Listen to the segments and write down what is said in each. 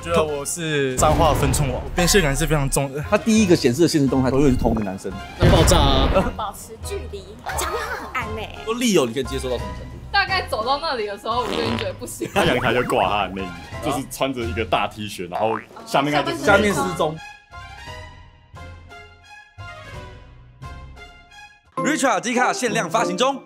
觉得我是彰化分寸王，边界感是非常重的。 他第一个显示的现实动态都会是同一个男生， 要爆炸啊！ 要保持距离，讲话很暧昧。 说利友你可以接受到什么程度？ 大概走到那里的时候，我就已经觉得不行。 他阳台就挂他的内衣，就是穿着一个大 T 恤，然后下面应该就是下面失踪。Richard D 卡限量发行中。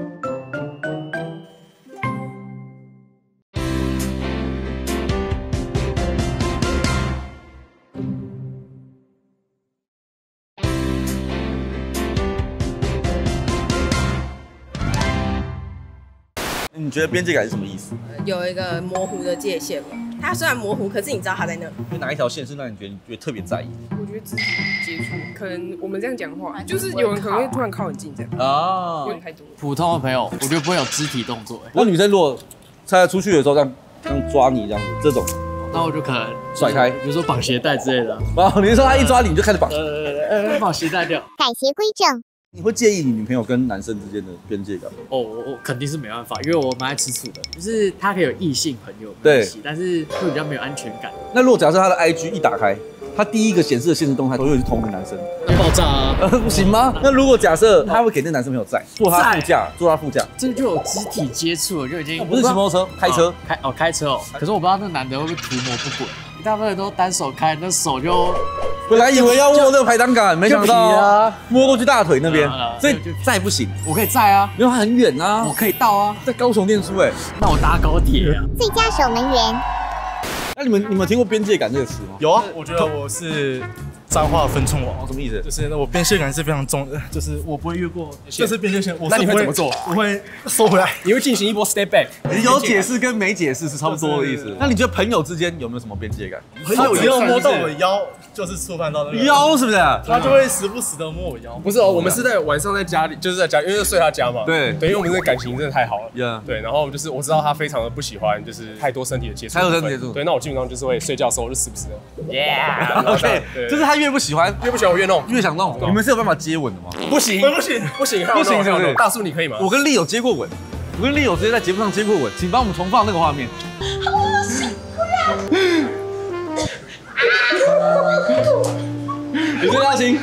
你觉得边界感是什么意思？ 有一个模糊的界限嘛。它虽然模糊，可是你知道它在那。 有哪一条线是让你觉得特别在意？ 我觉得肢体接触，可能我们这样讲话，就是有人可能会突然靠很近这样。 啊， 有点太多。 普通的朋友，我觉得不会有肢体动作。 那女生如果在出去的时候这样抓你这样子，这种， 那我就可能甩开， 比如说绑鞋带之类的。 哦，你是说他一抓你就开始绑？ 绑鞋带掉。 改邪归正。 你会介意你女朋友跟男生之间的边界感吗？ 哦，我肯定是没办法，因为我蛮爱吃醋的，就是他可以有异性朋友对， 但是会比较没有安全感。 那如果假设他的 IG 一打开，他第一个显示的现实动态都会是同一个男生， 要爆炸啊！ 不行吗？那如果假设他会给那男生朋友载，坐他副驾， 这就有肢体接触了，就已经不是骑摩托车，开车， 开车哦。可是我不知道那男的会不会图谋不轨，一大部分人都单手开，那手就。 本来以为要握那个排挡杆，没想到摸过去大腿那边，所以载不行。 我可以载啊， 因为它很远啊。 我可以到啊， 在高雄念书哎， 那我搭高铁啊。 最佳守门员。 那你们听过边界感这个词吗？ 有啊，我觉得我是彰化分寸王。 什么意思？ 就是我边界感是非常重的，就是我不会越过，这是边界线。 那你会怎么做？ 我会收回来， 你会进行一波 step back。 你有解释跟没解释是差不多的意思。那你觉得朋友之间有没有什么边界感？ 朋友只要摸到我的腰，就是触犯到那个腰，是不是？ 他就会时不时的摸我腰。 不是哦，我们是在晚上在家里，就是在家，因为睡他家嘛。 对， 因为我们这感情真的太好了。 Yeah。 对，然后就是我知道他非常的不喜欢，就是太多身体的接触。 太多身体接触。 对，那我基本上就是会睡觉的时候就时不时的 ，OK， 就是他越不喜欢， 我越弄， 越想弄。你们是有办法接吻的吗？ 不行，是不是？大叔你可以吗？ 我跟丽友接过吻，我跟丽友直接在节目上接过吻，请帮我们重放那个画面。好恶心，不要！你真的要亲？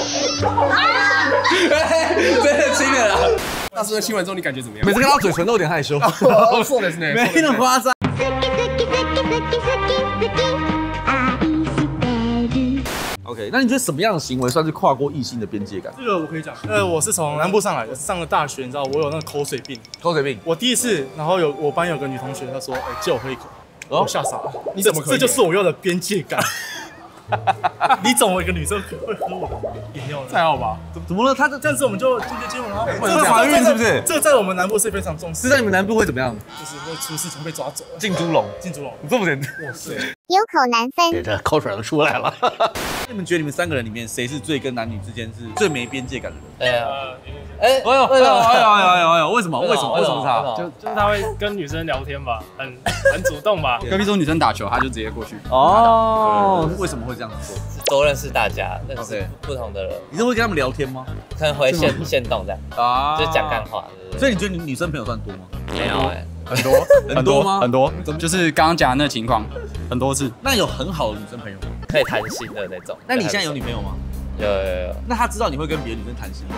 真的亲了啦！ 大叔亲完之后你感觉怎么样？ 每次看到嘴唇都有点害羞。 そうですね， 没那么夸张。OK， 那你觉得什么样的行为算是跨过异性的边界感？ 这个我可以讲，我是从南部上来的，上了大学，你知道我有那个口水病。 口水病。 我第一次，然后我班有个女同学，她说，借我喝一口，我吓傻了。 你怎么可以？ 这就是我要的边界感。你怎么一个女生会喝我的饮料呢？ 太好吧？ 怎么了？他这样子我们就间接接吻了。 这是怀孕是不是？ 这在我们南部是非常重视。 是在你们南部会怎么样？ 就是会出事情被抓走， 进猪笼。 进猪笼。 这么简单？ 哇塞！ 有口难分。 这口水都出来了。你们觉得你们3个人里面谁是最跟男女之间是最没边界感的人？哎呦，为什么是他？ 就是他会跟女生聊天吧，很主动吧。 隔壁桌女生打球，他就直接过去。 哦，为什么会这样子做？ 多认识大家，认识不同的人。 你是会跟他们聊天吗？ 可能会限动这样啊，就讲干话。 所以你觉得你女生朋友算多吗？ 没有哎， 很多吗？ 很多，就是刚刚讲的那情况，很多次。 那有很好的女生朋友吗？ 可以谈心的那种。 那你现在有女朋友吗？ 有。 那她知道你会跟别的女生谈心吗？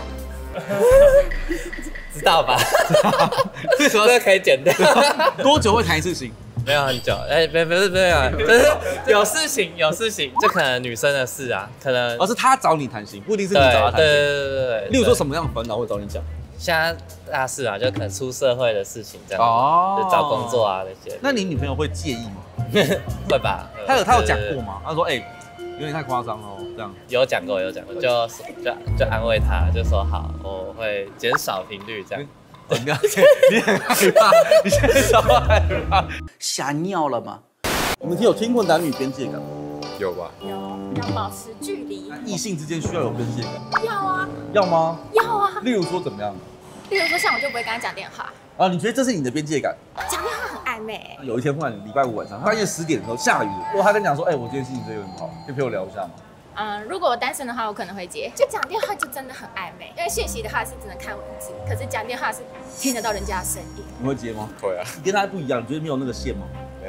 知道吧？ 为什么？ 这可以剪掉。 多久会谈一次心？ 没有很久，不是啊，就是有事情，就可能女生的事啊，可能是她找你谈心，不一定是你找她谈心。 对。 例如说什么样的烦恼会找你讲？ 现在大事啊，就可能出社会的事情这样，就找工作啊那些。 那你女朋友会介意吗？ 会吧。 她有讲过吗？她说有点太夸张了，这样。 有讲过，就安慰她，就说好，我会减少频率这样。 你很害怕，你现在超害怕， 吓尿了吗？ 你们有听过男女边界感吗？ 有吧？ 有，要保持距离。 异性之间需要有边界感？ 要啊。 要吗？ 要啊。 例如说怎么样？ 例如说像我就不会跟他讲电话。 啊，你觉得这是你的边界感？ 讲电话很暧昧。 有一天忽然礼拜5晚上，半夜10点的时候下雨，如果他跟你讲说，我今天心情真的有点不好，可以陪我聊一下吗？ 如果我单身的话，我可能会接。就讲电话就真的很暧昧，因为讯息的话是只能看文字，可是讲电话是听得到人家的声音。 你会接吗？ 会啊。 你跟他不一样，你觉得没有那个线吗？ 没有。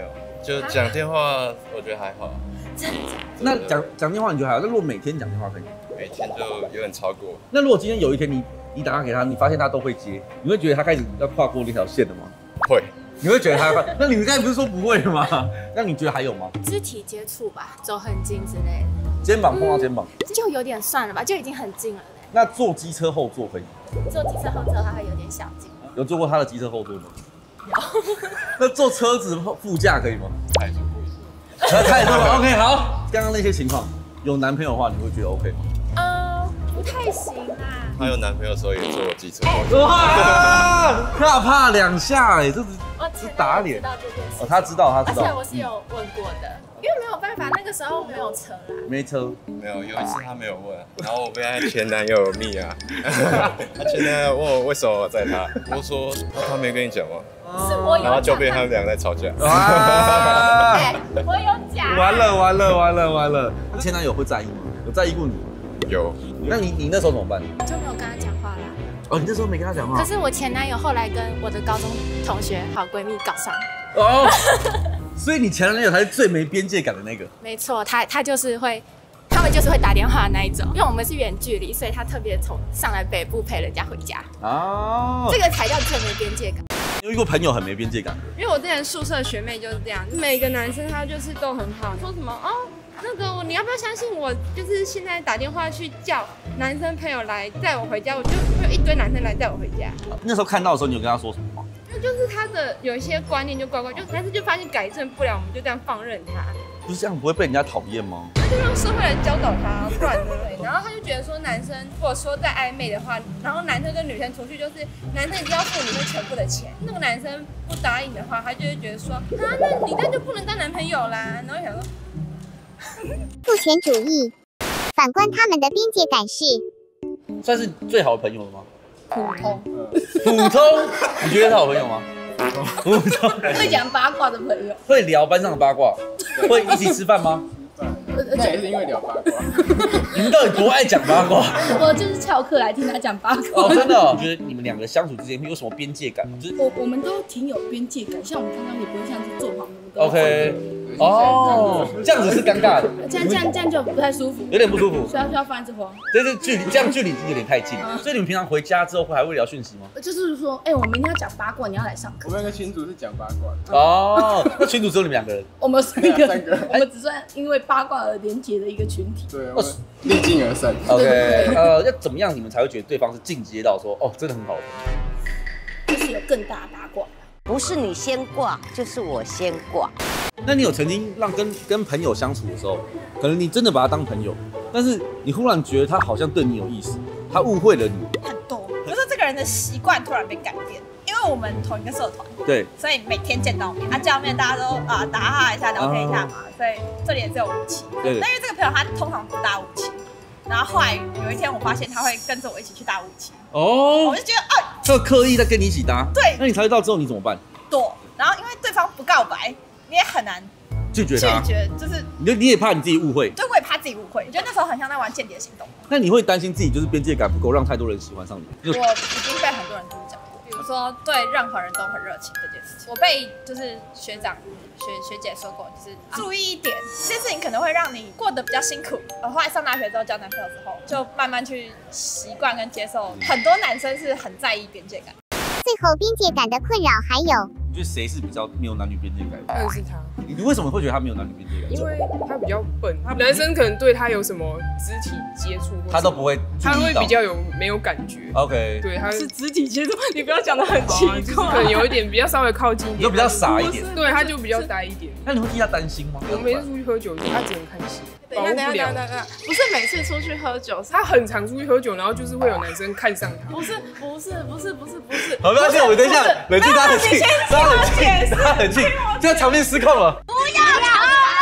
就讲电话，我觉得还好。 那讲电话你觉得还好？那如果每天讲电话可以？ 每天就有点超过。 那如果今天有一天你打电话给他，你发现他都会接，你会觉得他开始要跨过那条线了吗？ 会。 你会觉得他要？那你们刚才不是说不会吗？那你觉得还有吗？ 肢体接触吧，走很近之类的。 肩膀碰到肩膀， 就有点算了吧，就已经很近了。 那坐机车后座可以？ 坐机车后座它会有点小近。 有坐过他的机车后座吗？ 有。 那坐车子副驾可以吗？ 太多了。 太多了。OK， 好。刚刚那些情况，有男朋友的话，你会觉得 OK 吗？ 不太行啦。 她有男朋友的时候也坐我机车后座。 哇！啪2下哎，这是打脸。哦，他知道，他知道。 而且我是有问过的，因为没有办法，那个时候没有车啦。 没车。 没有，有一次他没有问，然后我被他前男友密啊，他前男友问我为什么我载他，我说他没跟你讲吗？ 是我有， 然后就变他们两个在吵架。 我有讲。 完了！前男友会在意吗？有在意过你？ 有。 那你那时候怎么办？ 就没有跟他讲话啦。 哦，你那时候没跟他讲话。 可是我前男友后来跟我的高中同学好闺蜜搞上。 哦。所以你前男友才是最没边界感的那个。 没错，他就是会。他们就是会打电话的那一种，因为我们是远距离，所以他特别从上来北部陪人家回家。哦，这个才叫最没边界感。 有遇过朋友很没边界感的？ 因为我之前宿舍学妹就是这样，每个男生他就是都很好，说什么哦，那个你要不要相信我？就是现在打电话去叫男生朋友来载我回家，我就会有一堆男生来载我回家。 那时候看到的时候，你有跟他说什么吗？ 就是他的有一些观念就怪怪，但是就发现改正不了，我们就这样放任他。 不是这样不会被人家讨厌吗？ 那就让社会来教导他，不然呢？然后他就觉得说，男生如果说在暧昧的话，然后男生跟女生出去，就是男生一定要付女生全部的钱，那个男生不答应的话，他就会觉得说，啊，那你那就不能当男朋友啦。然后想说， 父权主义。反观他们的边界感是， 算是最好的朋友了吗？ 普通， 你觉得是好朋友吗？ 会讲八卦的朋友， 会聊班上的八卦，会一起吃饭吗？ 那也是因为聊八卦。 你们到底多爱讲八卦？ 我就是翘课来听他讲八卦。 哦，真的哦？我觉得你们两个相处之间有什么边界感？就是我们都挺有边界感，像我们刚刚也不会像是坐旁边。 OK。哦，这样子是尴尬的。 这样就不太舒服， 有点不舒服。 需要放一次慌。 这是距离，这样距离有点太近。所以你们平常回家之后还会聊讯息吗？ 就是说，我明天要讲八卦，你要来上课。 我们那个群组是讲八卦的。 哦，那群组只有你们两个人？ 我们3个，我们只算因为八卦而连结的一个群体。 对，我们逆境而生。 OK，要怎么样你们才会觉得对方是进阶到说，哦，真的很好的？ 就是有更大的八卦。 不是你先挂，就是我先挂。 那你有曾经让跟朋友相处的时候，可能你真的把他当朋友，但是你忽然觉得他好像对你有意思，他误会了你。 很多，就是这个人的习惯突然被改变，因为我们同一个社团， 对， 所以每天见到面，见到面大家都打哈一下，聊天一下嘛，所以这里也是有5期。 对。 那因为这个朋友他通常不大5期，然后后来有一天我发现他会跟着我一起去搭5期，我就觉得他刻意在跟你一起搭。 对。 那你察觉到之后你怎么办？ 躲，然后因为对方不告白，你也很难拒绝他。 就是你也怕你自己误会。 对，我也怕自己误会。我觉得那时候很像在玩间谍行动。 那你会担心自己就是边界感不够，让太多人喜欢上你？ 我已经被很多人这么讲过，比如说对任何人都很热情这件事情，我被就是学长、学姐说过，就是注意一点，这件事情可能会让你过得比较辛苦。后来上大学之后交男朋友之后，就慢慢去习惯跟接受。很多男生是很在意边界感。 最后边界感的困扰还有， 你觉得谁是比较没有男女边界感？ 当然是他。 你为什么会觉得他没有男女边界感？ 因为他比较笨，男生可能对他有什么肢体接触， 他都不会， 他会比较没有感觉。 OK， 对，他是肢体接触，你不要讲得很奇怪， 可能有一点比较稍微靠近一点， 就比较傻一点。 对，他就比较呆一点。 那你会替他担心吗？ 我每次出去喝酒，他只能看戏。 等一下，不是每次出去喝酒， 他很常出去喝酒，然后就是会有男生看上他。 不是。 好，没关系，我等一下冷静，大家冷静，大家冷静，这场面失控了。 不要吵！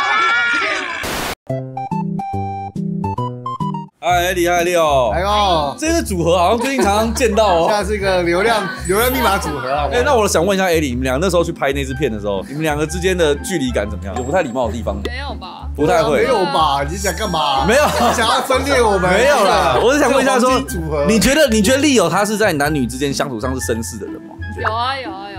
艾莉哦， 来哦， 这个组合好像最近常常见到哦。 现在是一个流量密码组合啊。 那我想问一下艾莉，你们俩那时候去拍那支片的时候，你们两个之间的距离感怎么样？有不太礼貌的地方吗？ 没有吧？ 不太会。 没有吧？你想干嘛？ 没有， 想要分裂我们？ 没有啦，我是想问一下说，你觉得利友他是在男女之间相处上是绅士的人吗？ 有啊，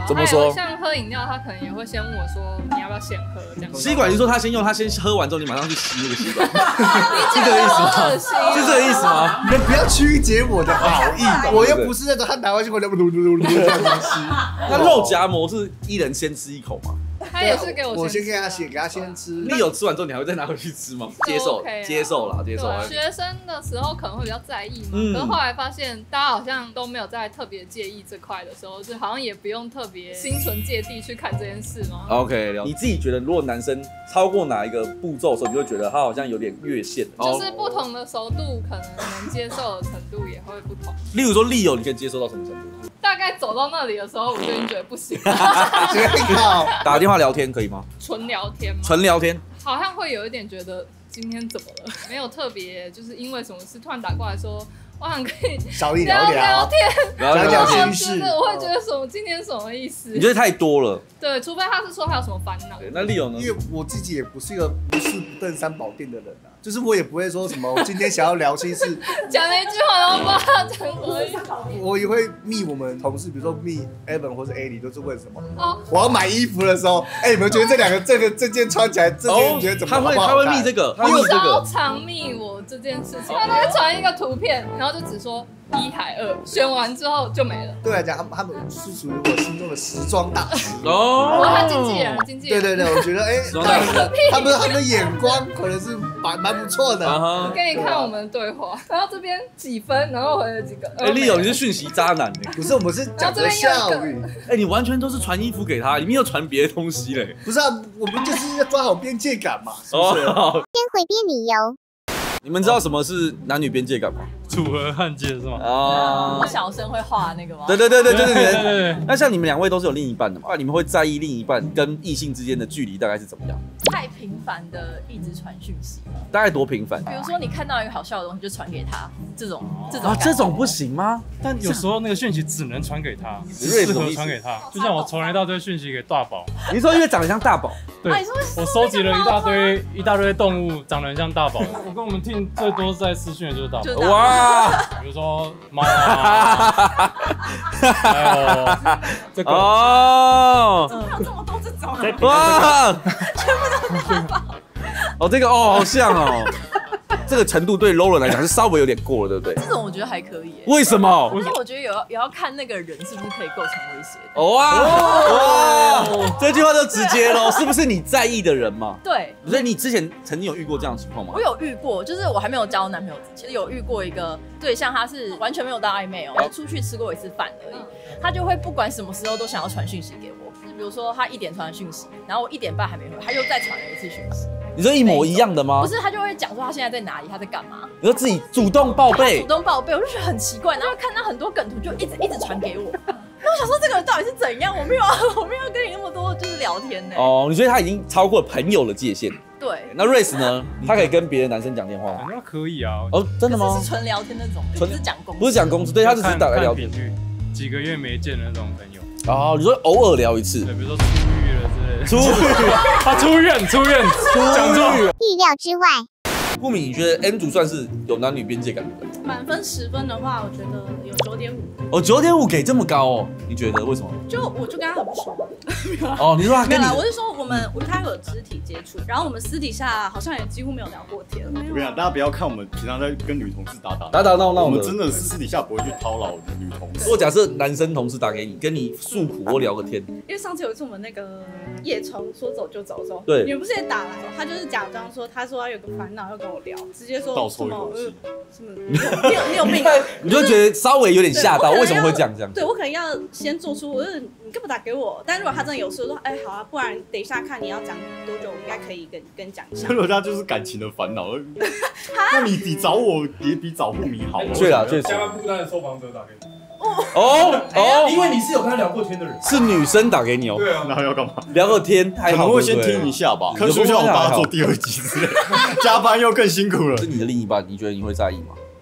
怎么说？ 像喝饮料，他可能也会先问我说你要不要先喝这样。 吸管，你说他先用，他先喝完之后，你马上去吸那个吸管，是这个意思吗？是这个意思吗？ 你们不要曲解我的好意，我又不是那种他拿回去我就噜这样子吸。 那肉夹馍是一人先吃一口吗？ 他也是给我先给他先吃。 你有吃完之后，你还会再拿回去吃吗？接受啦。 学生的时候可能会比较在意嘛，可是后来发现大家好像都没有在特别介意这块的时候，就好像也不用特别心存芥蒂去看这件事吗 ？OK， 你自己觉得，如果男生超过哪一个步骤的时候，你就会觉得他好像有点越线， 就是不同的熟度，可能接受的程度也会不同。 例如说利友，你可以接受到什么程度？ 大概走到那里的时候，我就已经觉得不行。 打电话聊天可以吗？ 纯聊天吗？ 纯聊天， 好像会有一点觉得今天怎么了？没有特别，就是因为什么事突然打过来说，我想可以少一聊天， 聊心事。 我会觉得今天什么意思？ 你觉得太多了？ 对，除非他是说他有什么烦恼。 那利友呢？ 因为我自己也不是一个不是不登三宝殿的人啊，就是我也不会说什么我今天想要聊心事， 讲了一句话然后不知道他讲什么意思。 我也会密我们同事，比如说密 Evan 或是 A 都是问什么？我要买衣服的时候，你们觉得这件穿起来，这件你觉得怎么？ 他会密这个，他密这个。 超常密我这件事情，他都会传一个图片，然后就只说1还2，选完之后就没了。 对来讲，他们是属于我心中的时装大师哦。 他经纪人。 对，我觉得他们的眼光可能是蛮不错的。 我给你看我们的对话，然后这边几分，然后回了几个。 利友，你是讯息渣男不是，我们是讲的效率。 你完全都是传衣服给他，你没有传别的东西嘞。 不是啊，我们就是要抓好边界感嘛，是不是？ 边回边理由。 你们知道什么是男女边界感吗？ 楚河汉界是吗？ 我小生会画那个吗？ 对，就是对。那像你们两位都是有另一半的嘛？你们会在意另一半跟异性之间的距离大概是怎么样？ 太频繁的一直传讯息， 大概多频繁？ 比如说你看到一个好笑的东西就传给他，这种不行吗？ 但有时候那个讯息只能传给他，适合传给他。就像我传了一大堆讯息给大宝， 你说因为长得像大宝？ 对，我收集了一大堆动物长得很像大宝。我跟我们听最多在私讯的就是大宝。 哇！ 比如说猫啊，还有这个哦， 怎么有这么多这种？ 哇， 全部都是大宝。 这个好像哦。这个程度对 Lauren 来讲是稍微有点过了，对不对？ 这种我觉得还可以。 为什么？ 因为我觉得也要看那个人是不是可以构成威胁的。 哇，这句话就直接咯，是不是你在意的人嘛？ 对。 所以你之前曾经有遇过这样的情况吗？ 我有遇过，就是我还没有交男朋友之前，有遇过一个对象，他是完全没有到暧昧哦，出去吃过一次饭而已，他就会不管什么时候都想要传讯息给我。比如说他1点传讯息，然后我1点半还没回，他又再传了一次讯息。 你说一模一样的吗？ 不是，他就会讲说他现在在哪里，他在干嘛。 你说自己主动报备， 主动报备，我就觉得很奇怪。然后看到很多梗图，就一直传给我。那我想说，这个人到底是怎样？我没有要跟你那么多就是聊天呢。 哦，你觉得他已经超过朋友的界限？ 对。 那 Race 呢？他可以跟别的男生讲电话吗？ 那可以啊。 哦，真的吗？ 是纯聊天那种，不是讲公司。 不是讲公司，对他只是打来聊天， 几个月没见的那种朋友。 哦，你说偶尔聊一次， 对，比如说出狱了之类的。他出院，讲错语。 意料之外。 顾敏，你觉得 N 组算是有男女边界感的人？ 满分10分的话，我觉得有9.5。 哦，9.5给这么高哦？你觉得为什么？ 我就跟他很不熟。 哦，你说他跟你？ 我是说我跟他有肢体接触，然后我们私底下好像也几乎没有聊过天。 我跟你讲，大家不要看我们平常在跟女同事打闹， 我们真的是私底下不会去叨扰女同事。 如果假设男生同事打给你，跟你诉苦或聊个天， 因为上次有一次我们那个夜冲说走就走的时候， 对， 你们不是也打来，他就是假装说他说他有个烦恼要跟我聊，直接说什么你有病， 你就觉得稍微有点吓到，为什么会这样？ 对我可能要先做出，你干嘛打给我？但如果他真的有事，说好啊，不然等一下看你要讲多久，我应该可以跟讲一下。 如果他就是感情的烦恼，那你比找我也比找不明好。 对啦，确实。 加班孤单的受访者打给你。 因为你是有跟他聊过天的人， 是女生打给你哦。 对啊，然后要干嘛？ 聊个天还好， 可能会先听一下吧。可是像我把他做第2集之类，加班又更辛苦了。 是你的另一半，你觉得你会在意吗？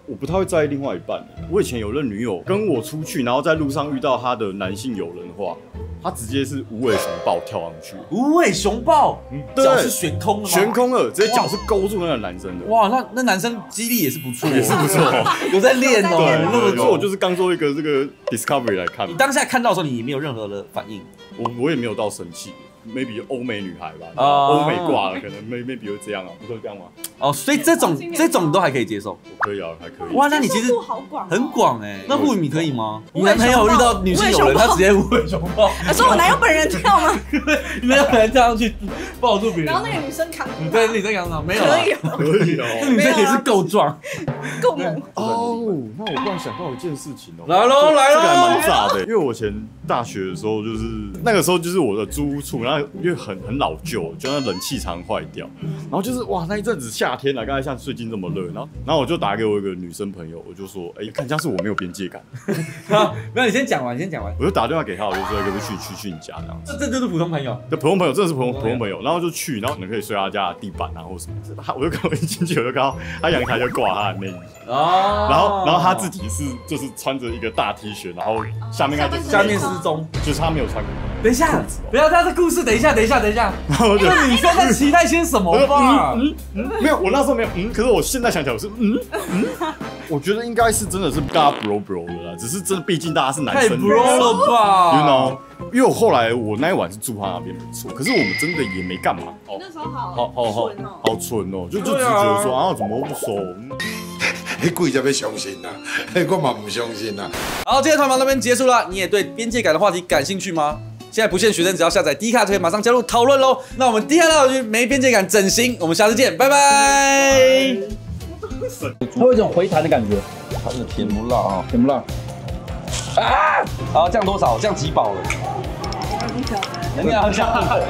我不太会在意另外一半。我以前有任女友跟我出去，然后在路上遇到她的男性友人的话，她直接是无尾熊抱跳上去。 无尾熊抱，脚是悬空的吗？ 悬空的，直接脚是勾住那个男生的。 哇，那男生肌力也是不错， 也是不错， 有在练哦。 对，所以我就是刚做一个这个 Discovery 来看。 你当下看到的时候，你没有任何的反应？ 我也没有到生气。maybe 欧美女孩吧，欧美挂了，可能 maybe 会这样啊，不会这样吗？ 哦，所以这种都还可以接受， 我可以啊，还可以。 哇，那你其实很广哎。那护你可以吗？你男朋友遇到女性友人，他直接无尾熊抱。 说我男友本人跳吗？ 你男友本人跳上去抱住别人， 然后那个女生扛， 对，女生扛上没有？ 可以哦， 那女生也是够壮， 够猛。 哦，那我突然想到一件事情哦， 来喽， 这个还蛮炸的，因为我以前大学的时候就是那个时候就是我的租屋处，然后因为很老旧，就那冷气常坏掉，然后就是哇那一阵子夏天啊，刚才像最近这么热，然后我就打给我一个女生朋友，我就说，哎，看像是我没有边界感。 没有，你先讲完， 我就打电话给他，我就说可不可以去你家这样子。 这就是普通朋友， 对，普通朋友真的是普通朋友，然后就去，然后可能可以睡他家的地板啊或什么。我就刚一进去，我就看到他阳台就挂他的内衣，然后他自己就是穿着一个大 T 恤，然后下面失踪， 就是他没有穿过。 等一下，不要他的故事，等一下。 然后就你现在期待些什么吧？ 没有，我那时候没有可是我现在想起来我是我觉得应该是真的是跟他 bro 的啦，只是真的毕竟大家是男生， 太 bro 了吧 ？You know， 因为我后来我那一晚是住他那边没错，可是我们真的也没干嘛。 那时候好蠢哦，就只是觉得说啊怎么不熟？ 你鬼才要相信呐，我嘛不相信呐。 好，今天团访那边结束了，你也对边界感的话题感兴趣吗？现在不限学生，只要下载 D 卡就可以马上加入讨论喽。那我们 D 卡大学没边界感整形，我们下次见，拜拜。 它会有一种回弹的感觉，它是甜不辣啊，甜不辣。啊！好，这样多少？这样几饱了？人家好像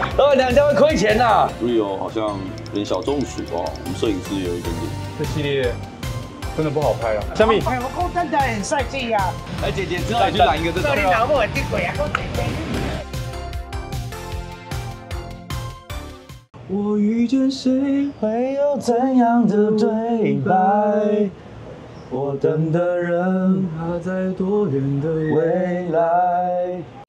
2家会亏钱呐。 Rio 好像有点小中暑哦，我们摄影师也有一点点。 这系列真的不好拍啊。小米， 我讲真的很帅气呀。 哎，姐姐，之后去染一个这种。 这里老母很地鬼啊！ 我遇见谁会有怎样的对白？我等的人他在多远的未来？